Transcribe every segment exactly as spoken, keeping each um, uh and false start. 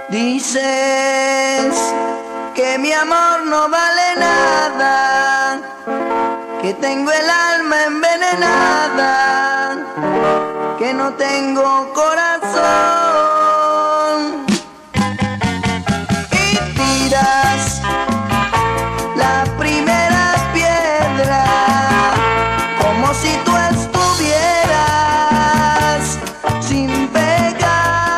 Dices que mi amor no vale nada, que tengo el alma envenenada, que no tengo corazón. Y tiras la primera piedra como si tú estuvieras sin pecar.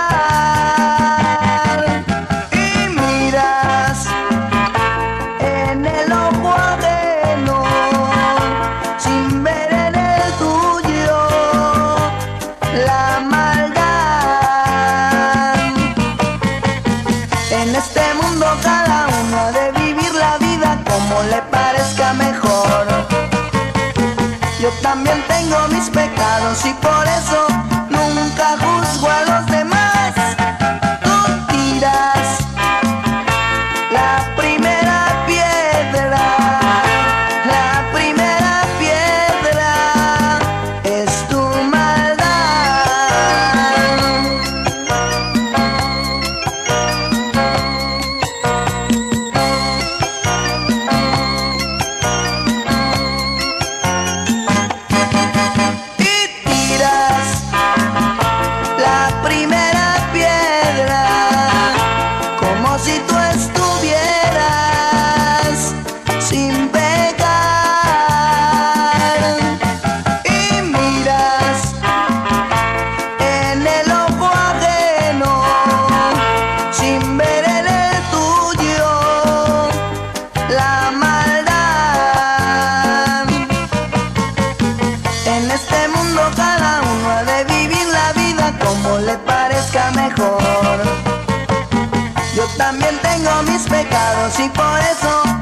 Y miras en el ojo ajeno sin ver en el tuyo la maldad. En este mundo cada uno ha de vivir la vida como le parezca mejor. Yo también tengo mis pecados y por eso nunca juzgo a los demás. Tú tiras la primera piedra, la primera piedra es tu maldad. Si tú estuvieras sin pecar y miras en el ojo ajeno sin ver en el tuyo la maldad. En este mundo cada uno ha de vivir la vida como le parezca mejor. Yo también tengo mis pecados y por eso